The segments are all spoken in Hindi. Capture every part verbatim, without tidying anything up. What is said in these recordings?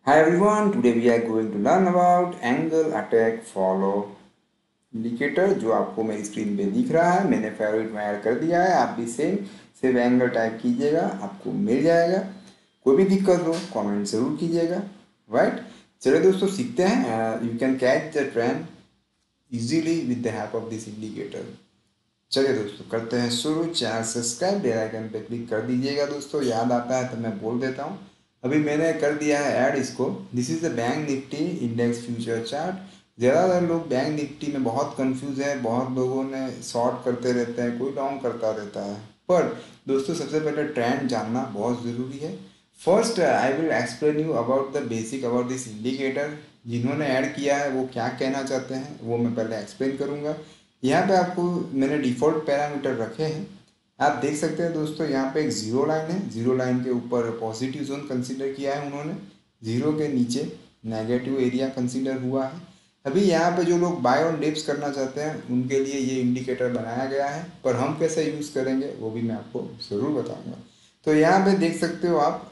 Hi everyone, today we are going to learn about angle attack follow indicator जो आपको मेरी स्क्रीन पे दिख रहा है। मैंने फेवरेट में ऐड कर दिया है, आप भी सेम सिर्फ एंगल टाइप कीजिएगा, आपको मिल जाएगा। कोई भी दिक्कत हो कमेंट जरूर कीजिएगा, राइट। चलिए दोस्तों सीखते हैं। You can catch the trend easily with the help of this indicator. चलिए दोस्तों करते हैं शुरू। चैनल सब्सक्राइब बेल आइकन पे क्लिक कर दीजिएगा दोस्तों, याद आता है तो मैं बोल देता हूँ। अभी मैंने कर दिया है ऐड इसको। This is the bank Nifty index future chart. ज़्यादातर लोग बैंक निफ्टी में बहुत कंफ्यूज है, बहुत लोगों ने शॉर्ट करते रहते हैं, कोई लॉन्ग करता रहता है। पर दोस्तों सबसे पहले ट्रेंड जानना बहुत ज़रूरी है। First I will explain you about the basic about this indicator. जिन्होंने ऐड किया है वो क्या कहना चाहते हैं वो मैं पहले एक्सप्लेन करूँगा। यहाँ पे आपको मैंने डिफ़ॉल्ट पैरामीटर रखे हैं, आप देख सकते हैं दोस्तों। यहाँ पे एक जीरो लाइन है, जीरो लाइन के ऊपर पॉजिटिव जोन कंसीडर किया है उन्होंने, जीरो के नीचे नेगेटिव एरिया कंसीडर हुआ है। अभी यहाँ पे जो लोग बाय ऑन डिप्स करना चाहते हैं उनके लिए ये इंडिकेटर बनाया गया है, पर हम कैसे यूज़ करेंगे वो भी मैं आपको ज़रूर बताऊँगा। तो यहाँ पे देख सकते हो आप,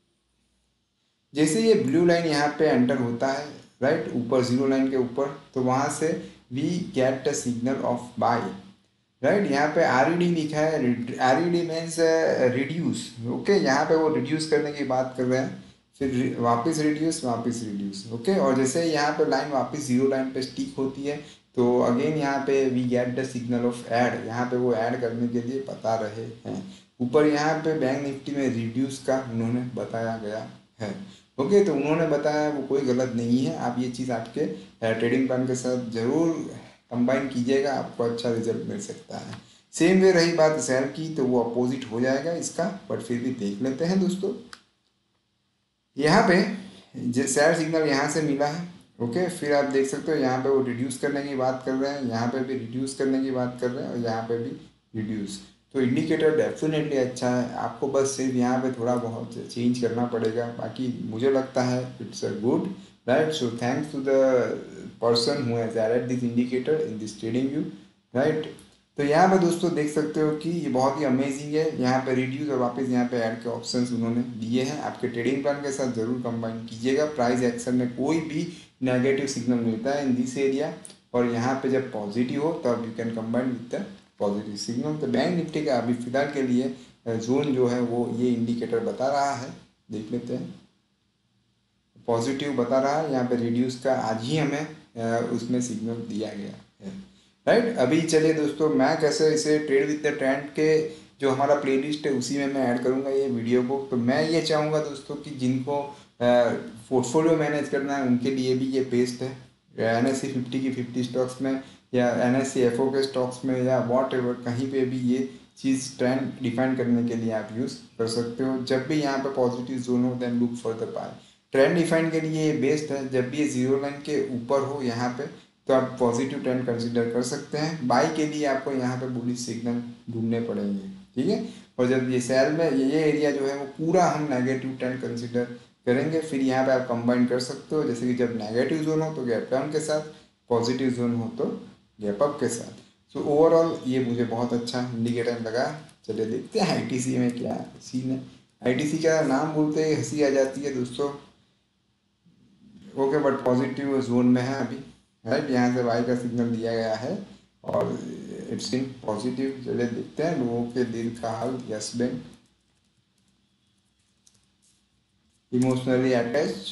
जैसे ये ब्लू लाइन यहाँ पे एंटर होता है राइट ऊपर जीरो लाइन के ऊपर, तो वहाँ से we get the signal of buy, right. यहाँ पे आर ई डी लिखा है, R E D means reduce, okay. यहाँ पे वो रिड्यूस करने की बात कर रहे हैं, फिर वापस रिड्यूस वापस रिड्यूस, ओके। और जैसे यहाँ पे लाइन वापस जीरो लाइन पे स्टिक होती है तो अगेन यहाँ पे we get the signal of add, यहाँ पे वो ऐड करने के लिए बता रहे हैं। ऊपर यहाँ पे बैंक निफ्टी में रिड्यूस का उन्होंने बताया गया है, ओके। तो उन्होंने बताया वो कोई गलत नहीं है, आप ये चीज़ आपके ट्रेडिंग प्लान के साथ ज़रूर कंबाइन कीजिएगा, आपको अच्छा रिजल्ट मिल सकता है। सेम वे रही बात सेल की तो वो अपोजिट हो जाएगा इसका, बट फिर भी देख लेते हैं दोस्तों। यहाँ पे जो सेल सिग्नल यहाँ से मिला है, ओके। फिर आप देख सकते हो यहाँ पे वो रिड्यूस करने की बात कर रहे हैं, यहाँ पे भी रिड्यूस करने की बात कर रहे हैं और यहाँ पे भी रिड्यूस। तो इंडिकेटर डेफिनेटली अच्छा है, आपको बस सिर्फ यहाँ पे थोड़ा बहुत चेंज करना पड़ेगा, बाकी मुझे लगता है it's a good, right. So thanks to the person who has added this indicator in this trading view, right. तो यहाँ पे दोस्तों देख सकते हो कि ये बहुत ही अमेजिंग है। यहाँ पे रिड्यूस और वापस यहाँ पे ऐड के ऑप्शंस उन्होंने दिए हैं, आपके ट्रेडिंग प्लान के साथ जरूर कंबाइन कीजिएगा। प्राइस एक्शन में कोई भी नेगेटिव सिग्नल मिलता है इन दिस एरिया, और यहाँ पे जब पॉजिटिव हो तब you can combine with the positive signal. तो बैंक निफ्टी का अभी फिलहाल के लिए जोन जो है वो ये इंडिकेटर बता रहा है, देख लेते हैं। पॉजिटिव बता रहा है, यहाँ पे रिड्यूस का आज ही हमें उसमें सिग्नल दिया गया है, राइट। अभी चलिए दोस्तों मैं कैसे इसे ट्रेड विद द ट्रेंड के जो हमारा प्लेलिस्ट है उसी में मैं ऐड करूँगा ये वीडियो को। तो मैं ये चाहूँगा दोस्तों कि जिनको पोर्टफोलियो मैनेज करना है उनके लिए भी ये बेस्ट है। एन एस सी फिफ्टी की फिफ्टी स्टॉक्स में या N S C F O के स्टॉक्स में या वॉट एवर कहीं पे भी ये चीज़ ट्रेंड डिफाइन करने के लिए आप यूज़ कर सकते हो। जब भी यहाँ पे पॉजिटिव जोन हो then look for the buy. Trend define के लिए ये बेस्ट है, जब भी ये जीरो लाइन के ऊपर हो यहाँ पे तो आप पॉजिटिव ट्रेंड कंसीडर कर सकते हैं। बाई के लिए आपको यहाँ पे बुलिश सिग्नल ढूंढने पड़ेंगे, ठीक है। और जब ये सेल में ये ये एरिया जो है वो पूरा हम नेगेटिव ट्रेंड कंसीडर करेंगे, फिर यहाँ पे आप कंबाइन कर सकते हो। जैसे कि जब नेगेटिव जोन हो तो गैप डाउन के साथ, पॉजिटिव जोन हो तो गैप अप के साथ। सो so, ओवरऑल ये मुझे बहुत अच्छा इंडिकेटर लगा। चलिए देखते हैं आई टी सी में क्या सीन है। आई टी सी का नाम बोलते ही हंसी आ जाती है दोस्तों, ओके। बट पॉजिटिव जोन में है अभी, राइट। यहाँ से वाई का सिग्नल दिया गया है और इट्स इन पॉजिटिव। चलिए देखते हैं लोगों के दिल का हाल। यस बैंक इमोशनली अटैच,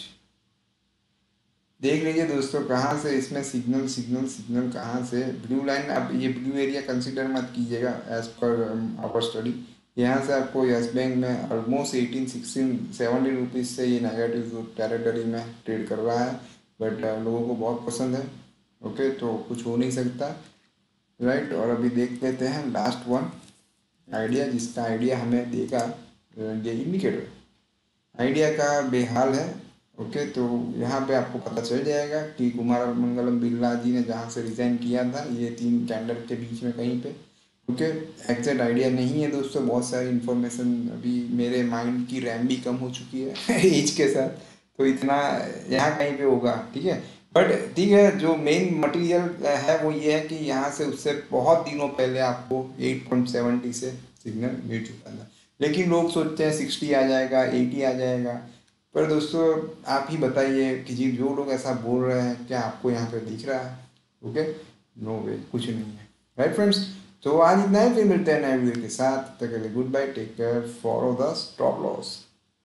देख लीजिए दोस्तों कहाँ से इसमें सिग्नल सिग्नल सिग्नल कहाँ से। ब्लू लाइन, अब ये ब्लू एरिया कंसिडर मत कीजिएगा एज पर आवर स्टडी। यहाँ से आपको यस बैंक में almost eighteen sixteen seventy rupees से ये नेगेटिव टेरिटरी में ट्रेड कर रहा है, बट लोगों को बहुत पसंद है, ओके। तो कुछ हो नहीं सकता, राइट। और अभी देख लेते हैं लास्ट वन आइडिया, जिसका आइडिया हमें देगा ये इंडिकेटर। आइडिया का बेहाल है, ओके। तो यहाँ पे आपको पता चल जाएगा कि कुमार मंगलम बिरला जी ने जहाँ से रिज़ाइन किया था ये तीन कैंडल के बीच में कहीं पे, ओके। एग्जैक्ट आइडिया नहीं है दोस्तों, बहुत सारी इन्फॉर्मेशन, अभी मेरे माइंड की रैम भी कम हो चुकी है एज के साथ, तो इतना यहाँ कहीं पे होगा, ठीक है। बट ठीक है, जो मेन मटेरियल है वो ये है कि यहाँ से उससे बहुत दिनों पहले आपको एट पॉइंट सेवेंटी से सिग्नल मिल चुका था, लेकिन लोग सोचते हैं सिक्सटी आ जाएगा, एटी आ जाएगा, पर दोस्तों आप ही बताइए कि जी जो लोग ऐसा बोल रहे हैं क्या आपको यहाँ पे दिख रहा है? ओके, नो वे, कुछ नहीं है। राइट फ्रेंड्स, तो आज इतना ही, फिर मिलते हैं नए वीडियो के साथ। तब तक के लिए good bye, take care, follow the stop loss.